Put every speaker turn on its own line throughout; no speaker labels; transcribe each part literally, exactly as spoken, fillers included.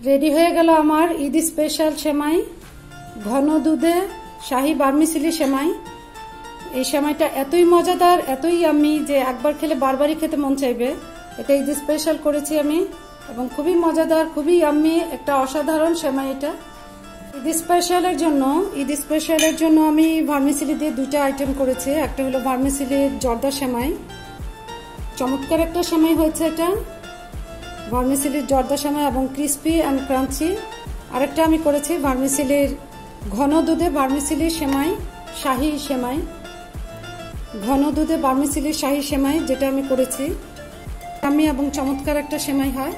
Ready হয়ে গেল আমার ঈদ স্পেশাল সেমাই, ঘন দুধে শাহি ভার্মিসেলি সেমাই। এই সেমাইটা এতই মজাদার, এতই ইয়াম্মি যে একবার খেলে বারবারই খেতে মন চাইবে। এটা ঈদ স্পেশাল করেছি আমি এবং খুবই মজাদার, খুবই ইয়াম্মি, একটা অসাধারণ সেমাই এটা। ঈদ স্পেশালের জন্য ঈদ স্পেশালের জন্য আমি ভার্মিসেলি দিয়ে দুইটা আইটেম করেছি। একটা হলো ভার্মিসেলির জর্দা সেমাই, চমৎকার একটা সেমাই হয়েছে এটা, ভার্মিসেলির জর্দা সেমাই এবং ক্রিস্পি অ্যান্ড ক্রাঞ্চি। আরেকটা আমি করেছি ভার্মিসেলির ঘন দুধে ভার্মিসেলির সেমাই, শাহি সেমাই, ঘন দুধে ভার্মিসেলির শাহি সেমাই, যেটা আমি করেছি। আমি এবং চমৎকার একটা সেমাই হয়।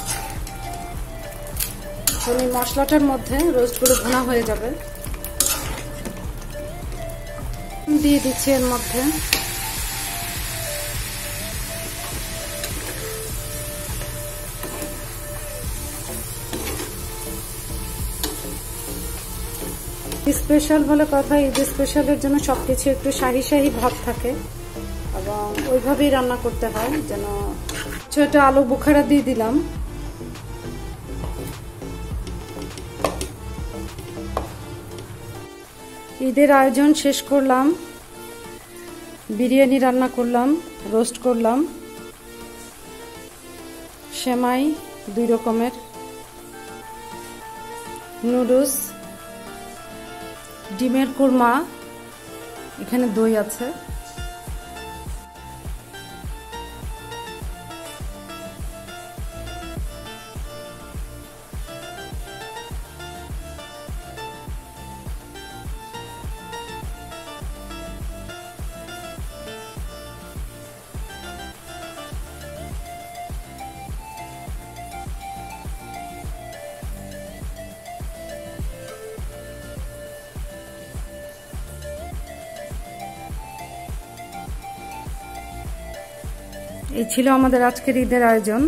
এই মশলাটার মধ্যে রোস্টগুলো ভুনা হয়ে যাবে, দিয়ে দিচ্ছি এর মধ্যে স্পেশাল বলে কথা। ঈদ স্পেশালের জন্য সবকিছু একটু শাহি শাহি ভাব থাকে এবং ওইভাবেই রান্না করতে হয়। যেন ছোট আলু বুখারা দিয়ে দিলাম, ঈদের আয়োজন শেষ করলাম, বিরিয়ানি রান্না করলাম, রোস্ট করলাম, সেমাই দুই রকমের, নুডলস, ডিমের কুরমা, এখানে দই আছে। এই ছিল আমাদের আজকের ঈদের আয়োজন।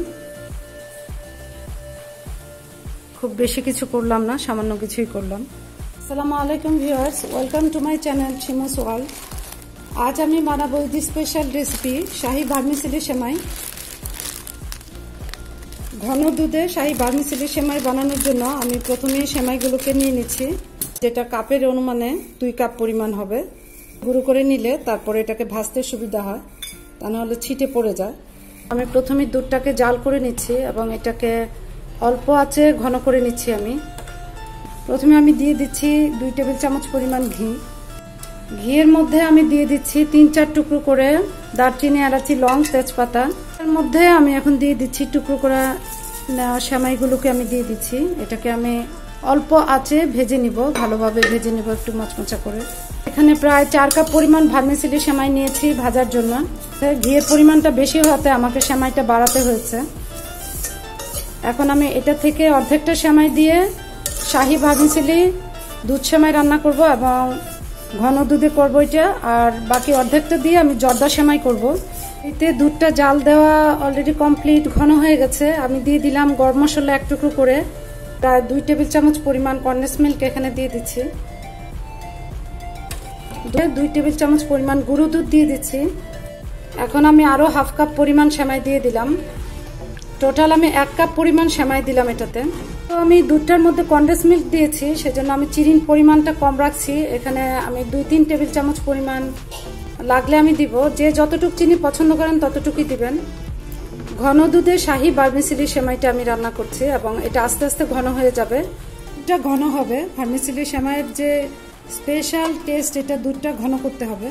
খুব বেশি কিছু করলাম না, সামান্য কিছুই করলাম। আসসালামু আলাইকুম viewers, welcome to my channel Shimu's world. আজ আমি বানাবো Eid special recipe Shahi vermicelli সেমাই। ঘন দুধে শাহি ভার্মিসেলি সেমাই বানানোর জন্য আমি প্রথমেই সেমাইগুলোকে নিয়ে নিচ্ছি, যেটা কাপের অনুমানে দুই কাপ পরিমাণ হবে। গুঁড়ো করে নিলে তারপরে এটাকে ভাজতে সুবিধা হয়, তা নাহলে ছিটে পড়ে যায়। আমি প্রথমে দুধটাকে জাল করে নিচ্ছি এবং এটাকে অল্প আঁচে ঘন করে নিচ্ছি। আমি প্রথমে আমি দিয়ে দিচ্ছি দুই টেবিল চামচ পরিমাণ ঘি। ঘিয়ের মধ্যে আমি দিয়ে দিচ্ছি তিন চার টুকরো করে দারচিনি, এলাচি, লং, তেজপাতা। এর মধ্যে আমি এখন দিয়ে দিচ্ছি টুকরো করা সেমাইগুলোকে আমি দিয়ে দিচ্ছি। এটাকে আমি অল্প আঁচে ভেজে নিব, ভালোভাবে ভেজে নিব একটু মচমচা করে। এখানে প্রায় চার কাপ পরিমাণ ভার্মিসেলি সেমাই নিয়েছি ভাজার জন্য। ঘিয়ের পরিমাণটা বেশি হওয়াতে আমাকে সেমাইটা বাড়াতে হয়েছে। এখন আমি এটা থেকে অর্ধেকটা সেমাই দিয়ে শাহি ভার্মিসেলি দুধ সেমাই রান্না করব এবং ঘন দুধে করব এটা, আর বাকি অর্ধেকটা দিয়ে আমি জর্দা সেমাই করব। এতে দুধটা জাল দেওয়া অলরেডি কমপ্লিট, ঘন হয়ে গেছে। আমি দিয়ে দিলাম গরম মশলা এক টুকরো করে, প্রায় দুই টেবিল চামচ পরিমাণ কনডেন্স মিল্ক এখানে দিয়ে দিচ্ছি, দুই টেবিল চামচ পরিমাণ গুঁড়ো দুধ দিয়ে দিচ্ছি। এখন আমি আরো হাফ কাপ পরিমাণ সেমাই দিয়ে দিলাম। টোটাল আমি এক কাপ পরিমাণ সেমাই দিলাম এটাতে। তো আমি দুধটার মধ্যে কনডেন্স মিল্ক দিয়েছি, সেজন্য আমি চিনির পরিমাণটা কম রাখছি। এখানে আমি দুই তিন টেবিল চামচ পরিমাণ লাগলে আমি দিব, যে যতটুকু চিনি পছন্দ করেন ততটুকুই দিবেন। ঘন দুধে শাহি ভার্মিসেলি সেমাইটা আমি রান্না করছি এবং এটা আস্তে আস্তে ঘন হয়ে যাবে। এটা ঘন হবে, ভার্মিসেলি সেমাইয়ের যে স্পেশাল টেস্ট, এটা দুধটা ঘন করতে হবে।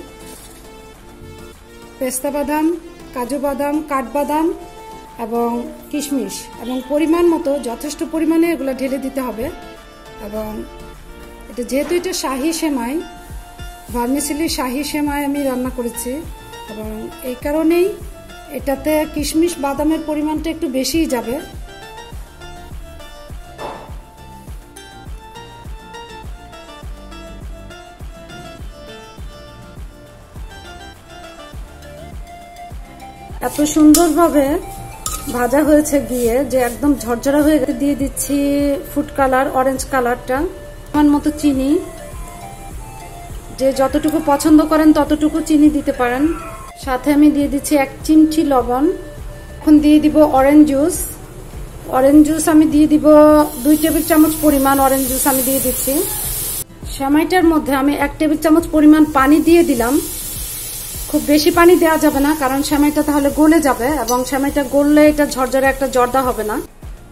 পেস্তা বাদাম, কাজু বাদাম, কাঠবাদাম এবং কিশমিশ এবং পরিমাণ মতো যথেষ্ট পরিমাণে এগুলো ঢেলে দিতে হবে। এবং এটা যেহেতু এটা শাহি সেমাই, ভার্মিসেলি শাহি সেমাই আমি রান্না করেছি এবং এই কারণেই এটাতে কিশমিশ বাদামের পরিমাণটা একটু বেশিই যাবে। এত সুন্দরভাবে ভাজা হয়েছে গিয়ে যে একদম ঝরঝরা হয়ে গেছে। দিয়ে দিচ্ছি ফুড কালার, অরেঞ্জ কালারটা, আমার মতো চিনি, যে যতটুকু পছন্দ করেন ততটুকু চিনি দিতে পারেন। সাথে আমি দিয়ে দিচ্ছি এক চিমটি লবণ। এখন দিয়ে দিব অরেঞ্জ জুস। অরেঞ্জ জুস আমি দিয়ে দিব দুই টেবিল চামচ পরিমাণ অরেঞ্জ জুস আমি দিয়ে দিচ্ছি। সেমাইটার মধ্যে আমি এক টেবিল চামচ পরিমাণ পানি দিয়ে দিলাম। খুব বেশি পানি দেওয়া যাবে না, কারণ সেমাইটা তাহলে গলে যাবে এবং সেমাইটা গললে এটা ঝরঝরে একটা জর্দা হবে না।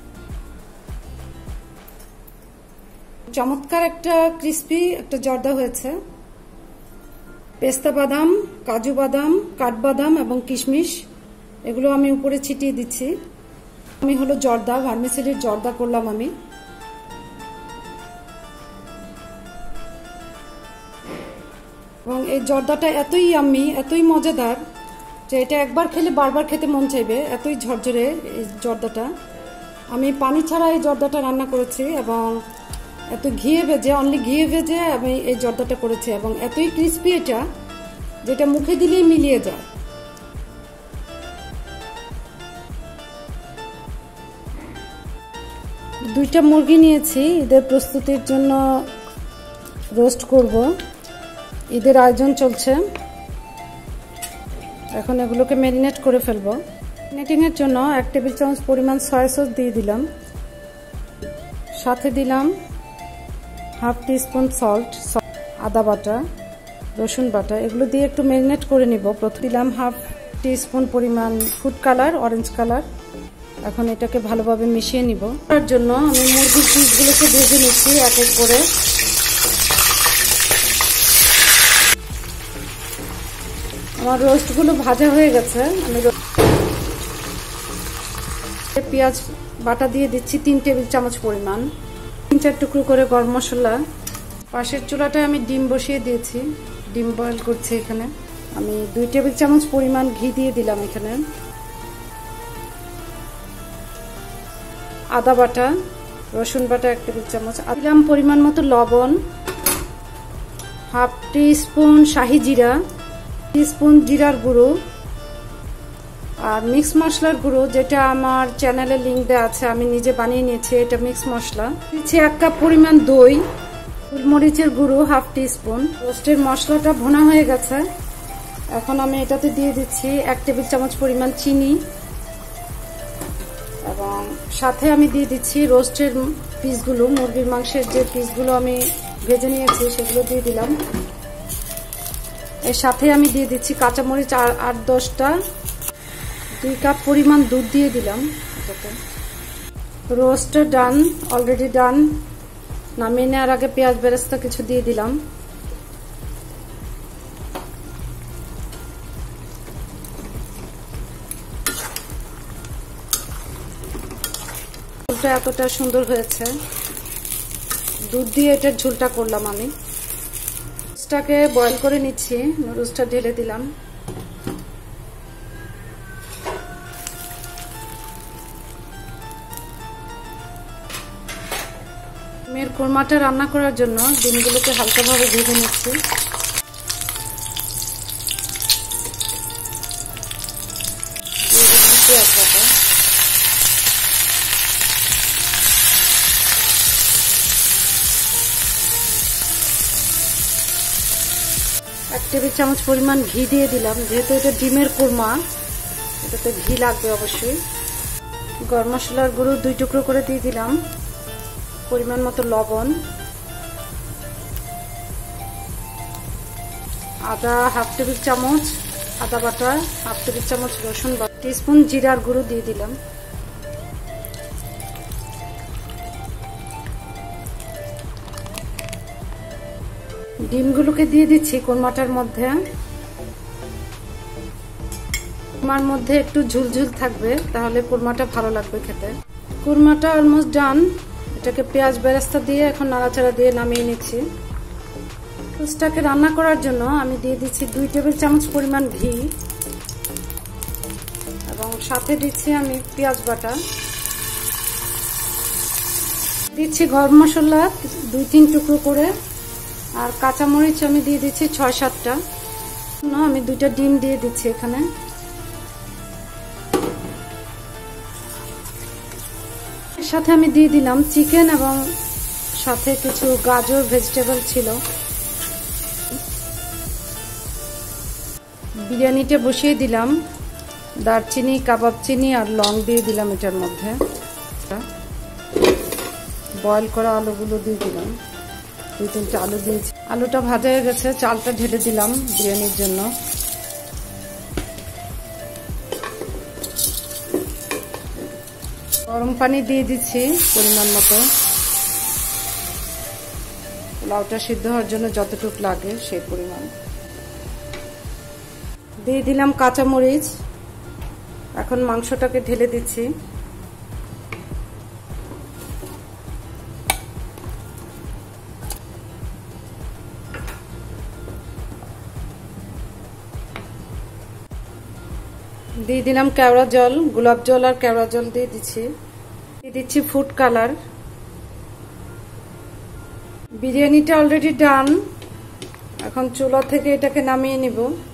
চমৎকার একটা ক্রিস্পি একটা জর্দা হয়েছে। পেস্তা বাদাম, কাজু বাদাম, কাঠবাদাম এবং কিশমিশ এগুলো আমি উপরে ছিটিয়ে দিচ্ছি। আমি হলো জর্দা, ভার্মিসেলির জর্দা করলাম আমি। এবং এই জর্দাটা এতই ইয়াম্মি, এতই মজাদার যে এটা একবার খেলে বারবার খেতে মন চাইবে, এতই ঝরঝরে এই জর্দাটা। আমি পানি ছাড়া এই জর্দাটা রান্না করেছি এবং এত ঘিয়ে ভেজে, অনলি ঘিয়ে ভেজে আমি এই জর্দাটা করেছি এবং এতই ক্রিস্পি এটা যেটা মুখে দিলেই মিলিয়ে যায়। দুইটা মুরগি নিয়েছি, ঈদের প্রস্তুতির জন্য রোস্ট করব। ঈদের আয়োজন চলছে, এখন এগুলোকে ম্যারিনেট করে ফেলবো। ম্যারিনেটিংয়ের জন্য এক টেবিল চামচ পরিমাণ সয়া সস দিয়ে দিলাম, সাথে দিলাম হাফ টিস্পুন সল্ট, আদা বাটা, রসুন বাটা, এগুলো দিয়ে একটু ম্যারিনেট করে নিব। প্রথমে দিলাম হাফ টিস্পুন পরিমাণ ফুড কালার, অরেঞ্জ কালার। এখন এটাকে ভালোভাবে মিশিয়ে নিব। তার জন্য আমি মুরগির পিসগুলোকে ভেজে নিচ্ছি এক এক করে। আমার রোস্টগুলো ভাজা হয়ে গেছে। আমি পেঁয়াজ বাটা দিয়ে দিচ্ছি তিন টেবিল চামচ পরিমাণ, তিন চার টুকরো করে গরম মশলা। পাশের চুলাটায় আমি ডিম বসিয়ে দিয়েছি, ডিম বয়েল করছি। এখানে আমি দুই টেবিল চামচ পরিমাণ ঘি দিয়ে দিলাম। এখানে আদা বাটা, রসুন বাটা এক টেবিল চামচ দিলাম, পরিমাণ মতো লবণ, হাফ টি স্পুন শাহি জিরা, টিস্পুন জিরার গুঁড়ো আর মিক্স মশলার গুঁড়ো, যেটা আমার চ্যানেলে লিঙ্ক দেওয়া আছে, আমি নিজে বানিয়ে নিয়েছি। এটা মিক্স মশলা দিচ্ছি। এক কাপ পরিমাণ দই, গোলমরিচের গুঁড়ো হাফ টি স্পুন। রোস্টের মশলাটা ভুনা হয়ে গেছে। এখন আমি এটাতে দিয়ে দিচ্ছি এক টেবিল চামচ পরিমাণ চিনি এবং সাথে আমি দিয়ে দিচ্ছি রোস্টের পিসগুলো, মুরগির মাংসের যে পিসগুলো আমি ভেজে নিয়েছি সেগুলো দিয়ে দিলাম। এর সাথে আমি দিয়ে দিচ্ছি কাঁচামরিচ আর আট দশটা, দুই কাপ পরিমাণ দুধ দিয়ে দিলাম। রোস্টটা ডান, অলরেডি ডান। নামিয়ে নেওয়ার আগে পেঁয়াজ বেরেস্তা কিছু দিয়ে দিলাম। ঝোলটা এতটা সুন্দর হয়েছে, দুধ দিয়ে এটার ঝোলটা করলাম আমি। নুডলসটাকে বয়েল করে নিচ্ছি, নুডলসটা ঢেলে দিলাম। ডিমের কোরমাটা রান্না করার জন্য ডিমগুলোকে হালকাভাবে ভেজে নিচ্ছি। পেঁয়াজ বাটা, এক টেবিল চামচ পরিমাণ ঘি দিয়ে দিলাম। যেহেতু এটা ডিমের কোরমা, এটাতে ঘি লাগবে অবশ্যই। গরম মশলার গুঁড়ো দুই টুকরো করে দিয়ে দিলাম, পরিমাণ মতো লবণ, আদা হাফ টেবিল চামচ আদা বাটা, হাফ টেবিল চামচ রসুন বাটা, টিস্পুন জিরার গুঁড়ো দিয়ে দিলাম। ডিমগুলোকে দিয়ে দিচ্ছি কোরমাটার মধ্যে। কোরমার মধ্যে একটু ঝুলঝুল থাকবে, তাহলে কোরমাটা ভালো লাগবে খেতে। কোরমাটা অলমোস্ট ডান। এটাকে পেঁয়াজ বেরেস্তা দিয়ে এখন নাড়াচাড়া দিয়ে নামিয়ে নিচ্ছি। রোস্টটাকে রান্না করার জন্য আমি দিয়ে দিচ্ছি দুই টেবিল চামচ পরিমাণ ঘি এবং সাথে দিচ্ছি আমি পেঁয়াজ বাটা, দিচ্ছি গরম মশলা দুই তিন টুকরো করে, আর কাঁচামরিচ আমি দিয়ে দিচ্ছি ছয় সাতটা। আমি দুইটা ডিম দিয়ে দিচ্ছি এখানে। এর সাথে আমি দিয়ে দিলাম চিকেন এবং সাথে কিছু গাজর ভেজিটেবল ছিল। বিরিয়ানিটা বসিয়ে দিলাম, দারচিনি, কাবাব চিনি আর লং দিয়ে দিলাম এটার মধ্যে। বয়েল করা আলুগুলো দিয়ে দিলাম, দুই তিনটা আলু দিয়েছি। আলুটা ভাজা হয়ে গেছে, চালটা ঢেলে দিলাম বিরিয়ানির জন্য। গরম পানি দিয়ে দিচ্ছি পরিমাণ মতো, পোলাওটা সিদ্ধ হওয়ার জন্য যতটুকু লাগে সেই পরিমাণ। দিয়ে দিলাম কাঁচামরিচ। এখন মাংসটাকে ঢেলে দিচ্ছি। দিয়ে দিলাম কেওড়া জল, গোলাপ জল আর কেওড়া জল দিয়ে দিচ্ছি। দিয়ে দিচ্ছি ফুড কালার। বিরিয়ানিটা অলরেডি ডান, এখন চুলা থেকে এটাকে নামিয়ে নিব।